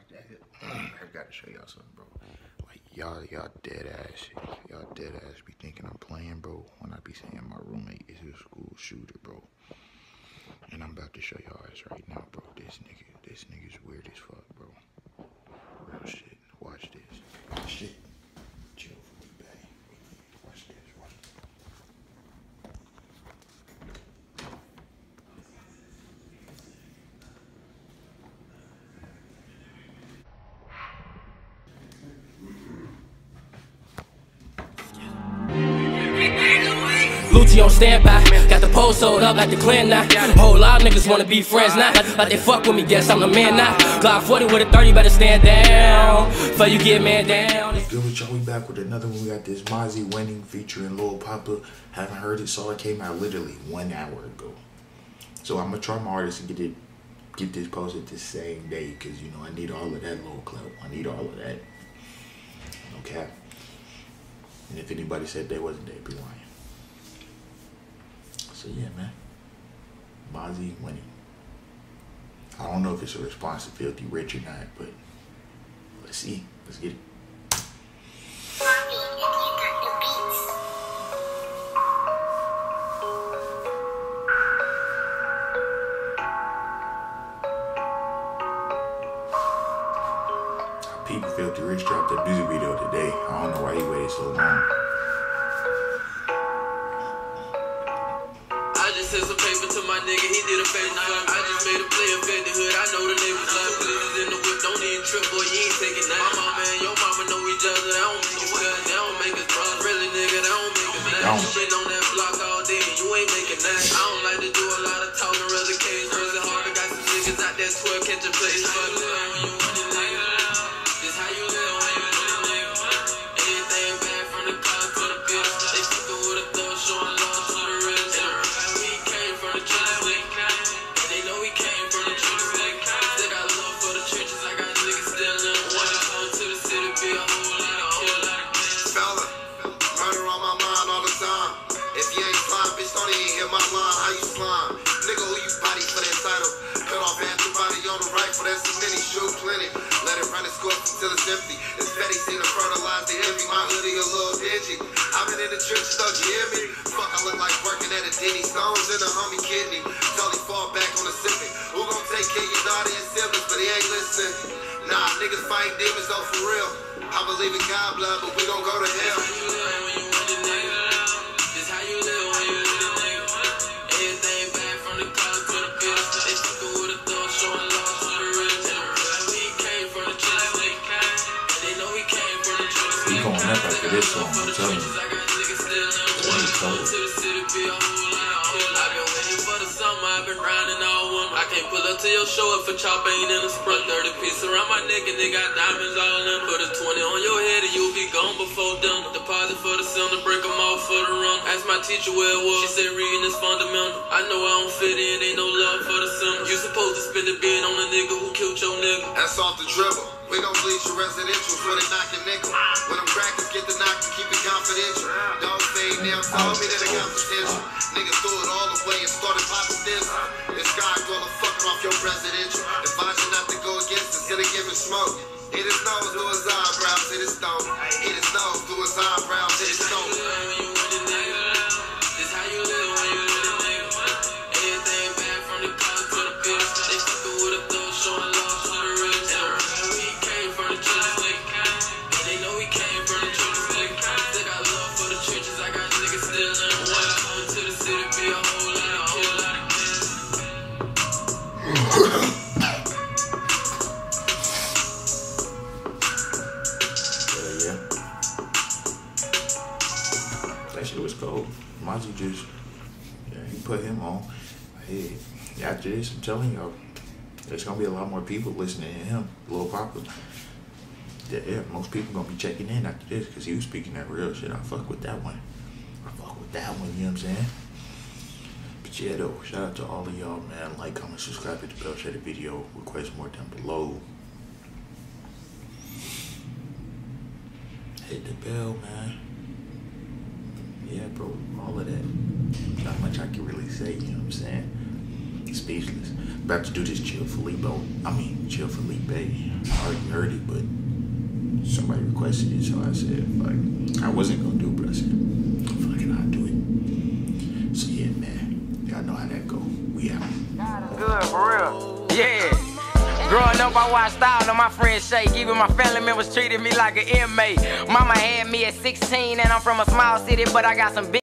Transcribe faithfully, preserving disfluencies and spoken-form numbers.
I got to show y'all something, bro. Like, y'all, y'all dead ass, y'all dead ass be thinking I'm playing, bro, when I be saying my roommate is a school shooter, bro. And I'm about to show y'all ass right now, bro. This nigga, this nigga's weird as fuck, bro. Real shit. Watch this. Shit. Chill for me, babe. Watch this. Watch this. Lucci on standby, got the pole sold up like the clan now. Whole lot of niggas wanna be friends now. Like, like they fuck with me, guess I'm the man now. Glock forty with a thirty, better stand down before you get man down. Good with y'all, we back with another one. We got this Mozzy Winning featuring Lil Poppa. Haven't heard it, saw it came out literally one hour ago. So I'm gonna try my hardest and get it, get this posted the same day, cause you know I need all of that little clout. I need all of that. Okay. And if anybody said they wasn't, they'd be lying. So yeah, man. Mozzy Winning. I don't know if it's a response to Filthy Rich or not, but let's see. Let's get it. People Filthy Rich dropped that music video today. I don't know why he waited so long. Sent some paper to my nigga, he did a favor. I just made a play in the hood, I know the neighbors love. Police in the whip, don't even trip, boy, you ain't taking nothing. My mama and your mama know each other, they don't make us cut, they don't make us brothers. Really, nigga, they don't make us mad. Shit on that block all day, you ain't making that. I don't like to do a lot of talking, rather case, rather hard. I got some niggas out there swear, catch a place. Fuck when you want it, nigga. This how you live when you want it, nigga. Anything bad from the car to the bitch. They fucking with a thug, showing love to the rich. That's too many, shoot plenty. Let it run and score until it's empty. It's petty, seen to fertilize the envy. My hoodie a little dingy. I've been in the trenches, don't you hear me? Fuck, I look like working at a Denny. Stones in a homie kidney. Totally fall back on the sipping. Who gon' take care of your daughter and siblings? But he ain't listening. Nah, niggas fighting demons, though, for real. I believe in God blood, but we gon' go to hell. This how you live when you live, nigga. Everything bad from the car to the bitch. They fucking with a thug, showing love. Going up after this song, I'm telling you. I've been riding all one. I can't pull up to your show if a chop ain't in a sprint. thirty piece around my neck and they got diamonds all in. Put a twenty on your head and you'll be gone before done. Deposit for the sim to break them off for the run. Ask my teacher where it was. She said reading is fundamental. I know I don't fit in, ain't no love for the sim. You supposed to spend it being on the nigga who killed your nigga. That's off the dribble. We gon' bleach your residential for the knock and nickel. When them crackers get the knock and keep it confidential. Don't fade now, told me that I got potential. Niggas threw it all away and started popping this. This guy gonna fucking off your presidential. Advising not to go against us, gonna give him smoke. Hit his nose through his eyebrows, hit his stone. Hit his nose through his eyebrows, hit his stone. This how you live when you live, nigga. Everything bad from the car to the bitch. They fucking with a thug, showing love to the rich. That shit was cold. Mozzy just, yeah, he put him on. Hey, after this, I'm telling y'all, there's gonna be a lot more people listening to him, Lil Poppa. Yeah, yeah, most people gonna be checking in after this because he was speaking that real shit. I fuck with that one. I fuck with that one, you know what I'm saying? But yeah, though, shout out to all of y'all, man. Like, comment, subscribe, hit the bell, share the video, request more down below. Hit the bell, man. Yeah, bro, all of that. Not much I can really say, you know what I'm saying? Speechless. about to do this Chill Felipe. I mean, Chill Felipe. I already heard it, but somebody requested it, so I said, like, I wasn't gonna do it, but I said, fuck it, I'll do it. So yeah, man, y'all know how that go. We out. Good, for real. Yeah. Growing up, I watched all of my friends shake. Even my family members treated me like an inmate. Mama had me at sixteen, and I'm from a small city, but I got some big